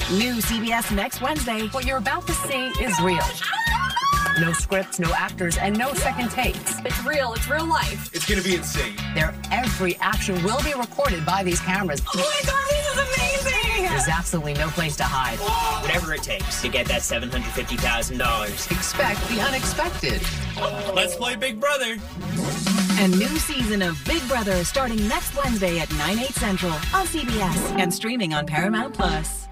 New CBS next Wednesday. What you're about to see is real. No scripts, no actors, and no second takes. It's real. It's real life. It's going to be insane. Their every action will be recorded by these cameras. Oh my God, this is amazing! There's absolutely no place to hide. Whatever it takes to get that $750,000. Expect the unexpected. Let's play Big Brother. A new season of Big Brother starting next Wednesday at 9/8 Central on CBS and streaming on Paramount+.